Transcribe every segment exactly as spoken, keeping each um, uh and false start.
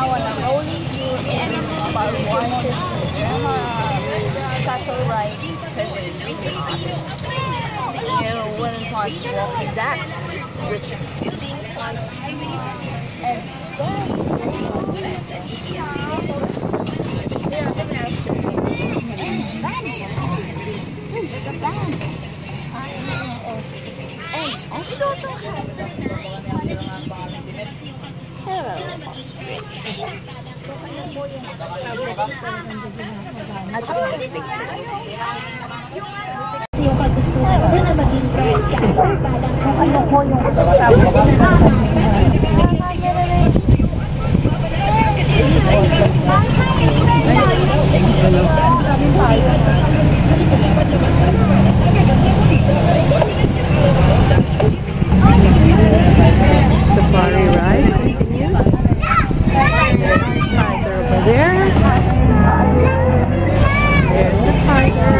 now on a rolling tour in Baluarte, shuttle rides because it's really hot. You wouldn't want to walk in that heat, which is hot and hello, ostrich. I'll just take a picture. Yung kagustuhan ko na maging friend ka. Ano ko yung safari ride continues. Tiger over there. There's the tiger.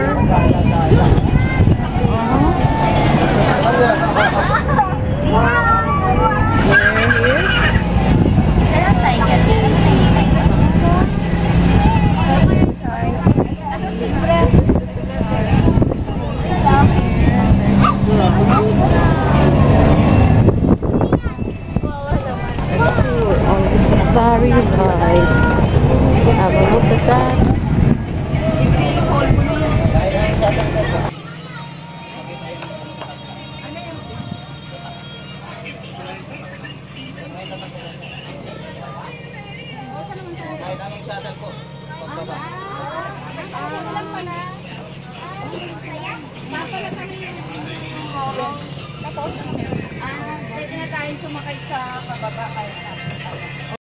Safari ride. Have a look at that. Pwede na tayong sumakay sa pababa kahit